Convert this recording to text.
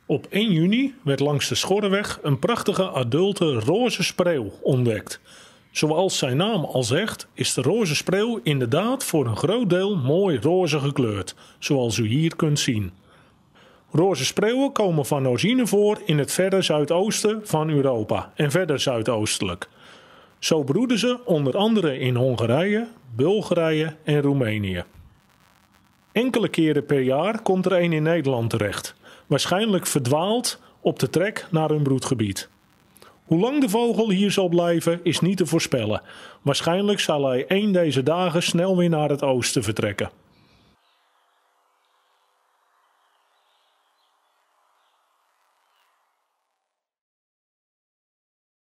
Op 1 juni werd langs de Schorreweg een prachtige adulte roze spreeuw ontdekt. Zoals zijn naam al zegt, is de roze spreeuw inderdaad voor een groot deel mooi roze gekleurd, zoals u hier kunt zien. Roze spreeuwen komen van origine voor in het verre zuidoosten van Europa en verder zuidoostelijk. Zo broeden ze onder andere in Hongarije, Bulgarije en Roemenië. Enkele keren per jaar komt er een in Nederland terecht, waarschijnlijk verdwaald op de trek naar hun broedgebied. Hoe lang de vogel hier zal blijven is niet te voorspellen. Waarschijnlijk zal hij een deze dagen snel weer naar het oosten vertrekken.